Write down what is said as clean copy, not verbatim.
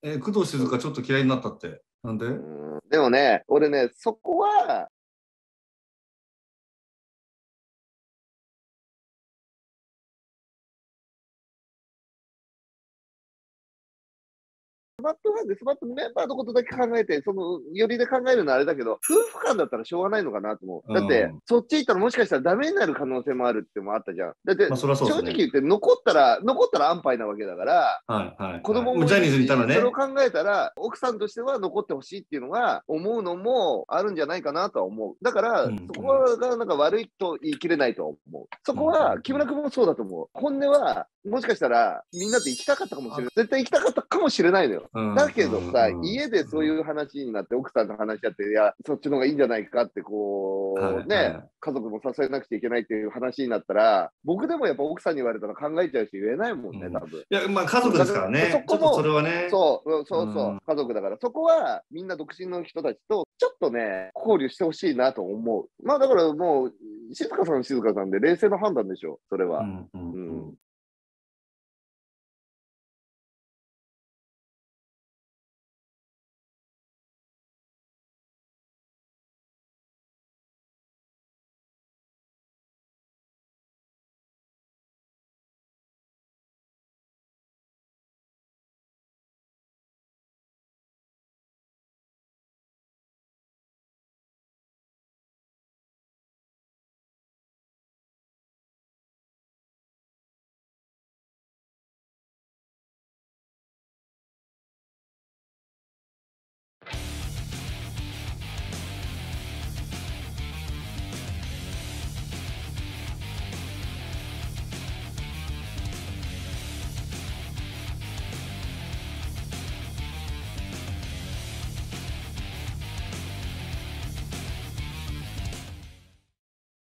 工藤静香ちょっと嫌いになったって。なんで？ でもね、俺ね、そこは、スマットメンバーのことだけ考えて、その、よりで考えるのはあれだけど、夫婦間だったらしょうがないのかなと思う。だって、そっち行ったらもしかしたらダメになる可能性もあるってもあったじゃん。だって、 まあ、そりゃそうですね。 正直言って残ったら安牌なわけだから、 はいはい子供はい。ジャニーズにいもいるし、 たらね。 それを考えたら、奥さんとしては残ってほしいっていうのが、思うのもあるんじゃないかなとは思う。だから、 うんそこがなんか悪いと言い切れないと思う。そこは、木村君もそうだと思う。本音は、もしかしたら、みんなと行きたかったかもしれない。絶対行きたかったかもしれないのよ。だけどさ、家でそういう話になって、奥さんと話し合って、いや、そっちの方がいいんじゃないかって、こう、ね、家族も支えなくちゃいけないっていう話になったら、僕でもやっぱ奥さんに言われたら考えちゃうし、言えないもんね、多分。 いや、まあ家族ですからね。ちょっとそれはね。 家族だから、そこはみんな独身の人たちと、ちょっとね、考慮してほしいなと思う。まあだからもう、静香さんで冷静な判断でしょ、それは。